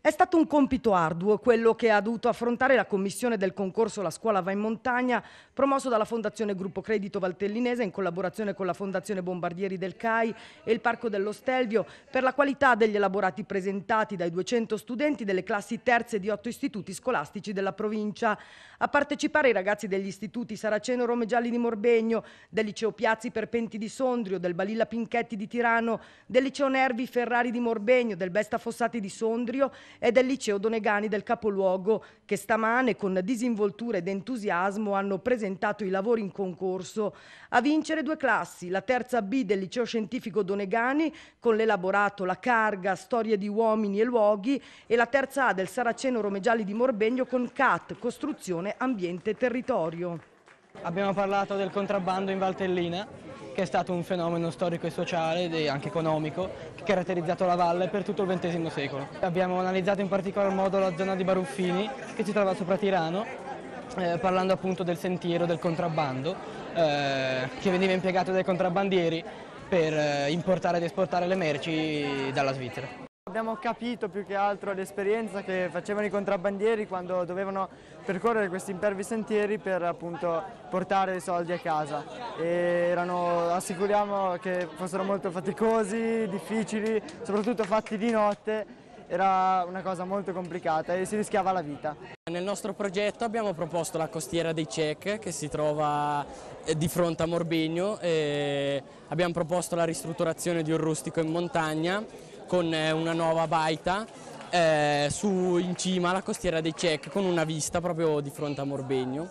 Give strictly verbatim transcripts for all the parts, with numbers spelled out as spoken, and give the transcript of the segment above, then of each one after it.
È stato un compito arduo quello che ha dovuto affrontare la commissione del concorso La scuola va in montagna, promosso dalla Fondazione Gruppo Credito Valtellinese in collaborazione con la Fondazione Bombardieri del C A I e il Parco dello Stelvio, per la qualità degli elaborati presentati dai duecento studenti delle classi terze di otto istituti scolastici della provincia. A partecipare i ragazzi degli istituti Saraceno Rome Gialli di Morbegno, del liceo Piazzi Perpenti di Sondrio, del Balilla Pinchetti di Tirano, del liceo Nervi Ferrari di Morbegno, del Besta Fossati di Sondrio e del liceo Donegani del capoluogo, che stamane con disinvoltura ed entusiasmo hanno presentato i lavori in concorso. A vincere due classi, la terza B del liceo scientifico Donegani con l'elaborato La Carga, storie di uomini e luoghi, e la terza A del Saraceno Romegialli di Morbegno con C A T, costruzione, ambiente e territorio. Abbiamo parlato del contrabbando in Valtellina, che è stato un fenomeno storico e sociale e anche economico che ha caratterizzato la valle per tutto il ventesimo secolo. Abbiamo analizzato in particolar modo la zona di Baruffini, che si trova sopra Tirano, eh, parlando appunto del sentiero del contrabbando, eh, che veniva impiegato dai contrabbandieri per eh, importare ed esportare le merci dalla Svizzera. Abbiamo capito più che altro l'esperienza che facevano i contrabbandieri quando dovevano percorrere questi impervi sentieri per appunto portare i soldi a casa. E erano, assicuriamo che fossero molto faticosi, difficili, soprattutto fatti di notte. Era una cosa molto complicata e si rischiava la vita. Nel nostro progetto abbiamo proposto la costiera dei Cech, che si trova di fronte a Morbegno, e abbiamo proposto la ristrutturazione di un rustico in montagna con una nuova baita eh, su, in cima alla costiera dei Cech, con una vista proprio di fronte a Morbegno.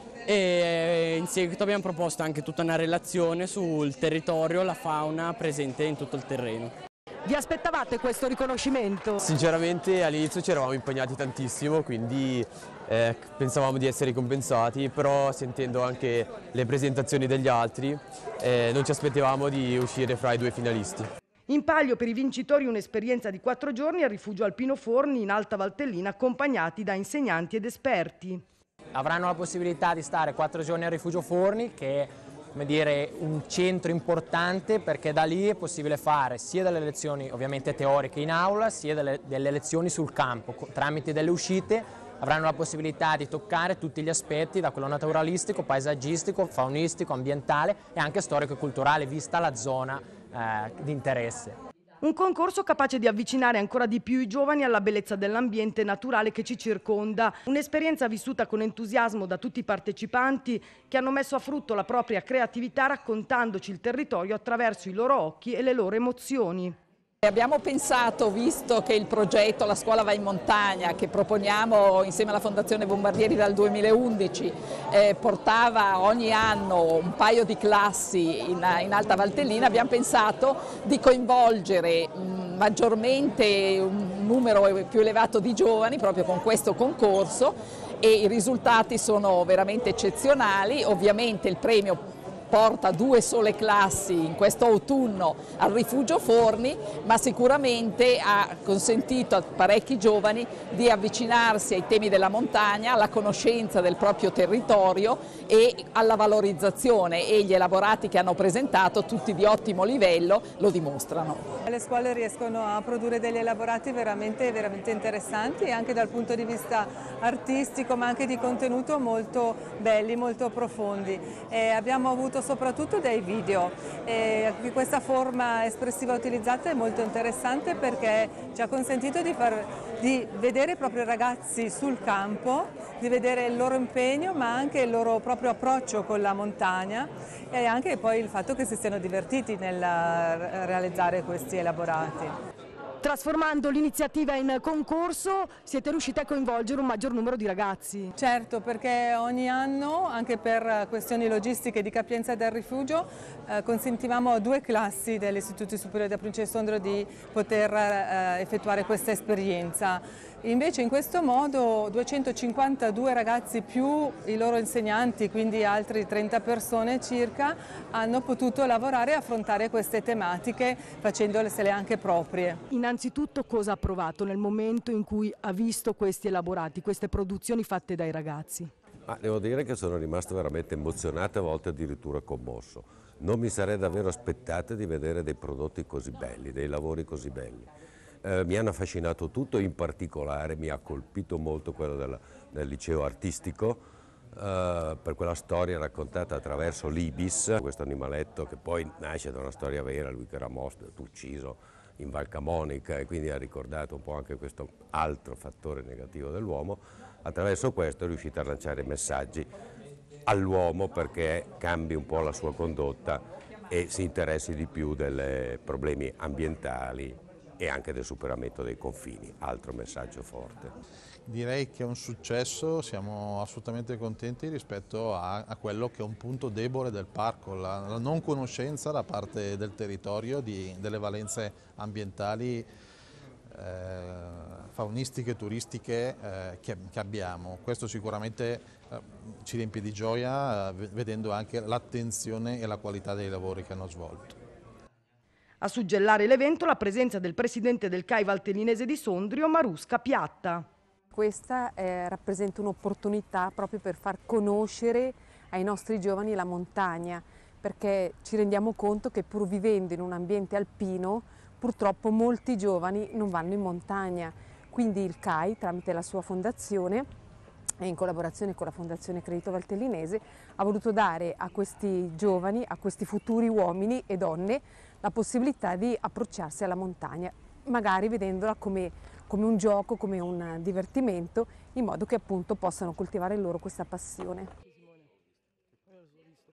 E in seguito abbiamo proposto anche tutta una relazione sul territorio, la fauna presente in tutto il terreno. Vi aspettavate questo riconoscimento? Sinceramente all'inizio ci eravamo impegnati tantissimo, quindi eh, pensavamo di essere ricompensati, però sentendo anche le presentazioni degli altri eh, non ci aspettavamo di uscire fra i due finalisti. In palio per i vincitori un'esperienza di quattro giorni al rifugio Alpino Forni in Alta Valtellina, accompagnati da insegnanti ed esperti. Avranno la possibilità di stare quattro giorni al rifugio Forni, che è, come dire, un centro importante, perché da lì è possibile fare sia delle lezioni ovviamente teoriche in aula, sia delle, delle lezioni sul campo. Tramite delle uscite avranno la possibilità di toccare tutti gli aspetti, da quello naturalistico, paesaggistico, faunistico, ambientale e anche storico e culturale, vista la zona eh, di interesse. Un concorso capace di avvicinare ancora di più i giovani alla bellezza dell'ambiente naturale che ci circonda. Un'esperienza vissuta con entusiasmo da tutti i partecipanti, che hanno messo a frutto la propria creatività raccontandoci il territorio attraverso i loro occhi e le loro emozioni. Abbiamo pensato, visto che il progetto La scuola va in montagna, che proponiamo insieme alla Fondazione Bombardieri dal duemilaundici, eh, portava ogni anno un paio di classi in, in Alta Valtellina, abbiamo pensato di coinvolgere mh, maggiormente un numero più elevato di giovani proprio con questo concorso, e i risultati sono veramente eccezionali. Ovviamente il premio porta due sole classi in questo autunno al rifugio Forni, ma sicuramente ha consentito a parecchi giovani di avvicinarsi ai temi della montagna, alla conoscenza del proprio territorio e alla valorizzazione, e gli elaborati che hanno presentato, tutti di ottimo livello, lo dimostrano. Le scuole riescono a produrre degli elaborati veramente, veramente interessanti, anche dal punto di vista artistico ma anche di contenuto, molto belli, molto profondi. E abbiamo avuto soprattutto dei video, e questa forma espressiva utilizzata è molto interessante perché ci ha consentito di, far, di vedere proprio i ragazzi sul campo, di vedere il loro impegno ma anche il loro proprio approccio con la montagna, e anche poi il fatto che si siano divertiti nel realizzare questi elaborati. Trasformando l'iniziativa in concorso, siete riusciti a coinvolgere un maggior numero di ragazzi. Certo, perché ogni anno, anche per questioni logistiche di capienza del rifugio, eh, consentivamo a due classi dell'Istituto Superiore della Provincia di Sondrio di poter eh, effettuare questa esperienza. Invece in questo modo duecentocinquantadue ragazzi più i loro insegnanti, quindi altri trenta persone circa, hanno potuto lavorare e affrontare queste tematiche facendole anche proprie. Innanzitutto cosa ha provato nel momento in cui ha visto questi elaborati, queste produzioni fatte dai ragazzi? Ma devo dire che sono rimasto veramente emozionato, a volte addirittura commosso. Non mi sarei davvero aspettato di vedere dei prodotti così belli, dei lavori così belli. Eh, mi hanno affascinato tutto, in particolare mi ha colpito molto quello del, del liceo artistico, Uh, per quella storia raccontata attraverso l'Ibis, questo animaletto che poi nasce da una storia vera, lui che era morto, ucciso in Val Camonica, e quindi ha ricordato un po' anche questo altro fattore negativo dell'uomo. Attraverso questo è riuscito a lanciare messaggi all'uomo perché cambi un po' la sua condotta e si interessi di più dei problemi ambientali e anche del superamento dei confini, altro messaggio forte. Direi che è un successo, siamo assolutamente contenti rispetto a, a quello che è un punto debole del parco, la, la non conoscenza da parte del territorio di, delle valenze ambientali, eh, faunistiche e turistiche eh, che, che abbiamo. Questo sicuramente eh, ci riempie di gioia eh, vedendo anche l'attenzione e la qualità dei lavori che hanno svolto. A suggellare l'evento la presenza del presidente del C A I Valtellinese di Sondrio, Marusca Piatta. Questa eh, rappresenta un'opportunità proprio per far conoscere ai nostri giovani la montagna, perché ci rendiamo conto che pur vivendo in un ambiente alpino, purtroppo molti giovani non vanno in montagna. Quindi il C A I, tramite la sua fondazione e in collaborazione con la Fondazione Credito Valtellinese, ha voluto dare a questi giovani, a questi futuri uomini e donne, la possibilità di approcciarsi alla montagna, magari vedendola come, come un gioco, come un divertimento, in modo che appunto possano coltivare in loro questa passione.